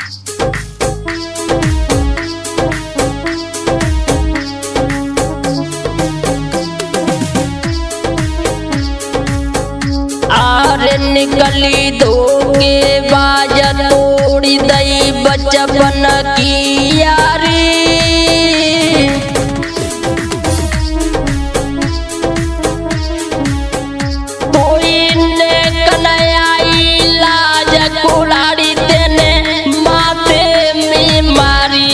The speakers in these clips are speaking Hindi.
निकली धोखे बाज तोड़ी दई बचपन की यारी। कोई ने कन्हैयाई लाज कुड़ाड़ी तेने माथे में मारी।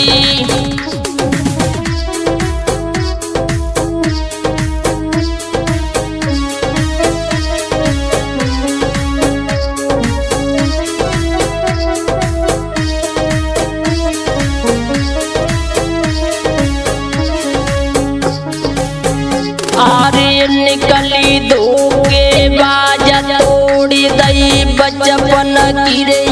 निकली धोखे बाज तोड़ी दई बचपन की रे